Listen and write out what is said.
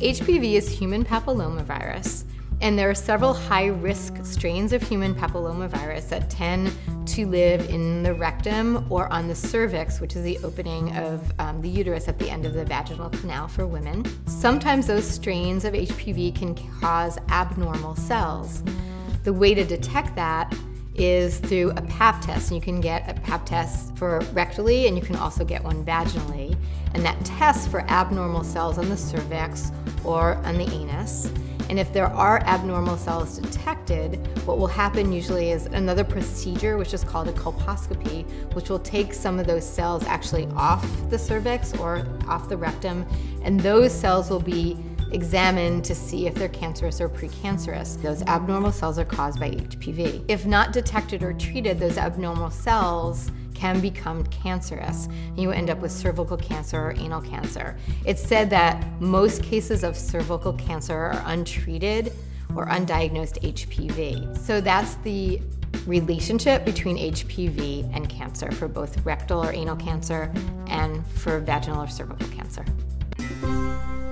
HPV is human papillomavirus, and there are several high-risk strains of human papillomavirus that tend to live in the rectum or on the cervix, which is the opening of the uterus at the end of the vaginal canal for women. Sometimes those strains of HPV can cause abnormal cells. The way to detect that is through a Pap test. And you can get a Pap test for rectally, and you can also get one vaginally. And that tests for abnormal cells on the cervix or on the anus. And if there are abnormal cells detected, what will happen usually is another procedure, which is called a colposcopy, which will take some of those cells actually off the cervix or off the rectum, and those cells will be examined to see if they're cancerous or precancerous. Those abnormal cells are caused by HPV. If not detected or treated, those abnormal cells can become cancerous. You end up with cervical cancer or anal cancer. It's said that most cases of cervical cancer are untreated or undiagnosed HPV. So that's the relationship between HPV and cancer for both rectal or anal cancer and for vaginal or cervical cancer.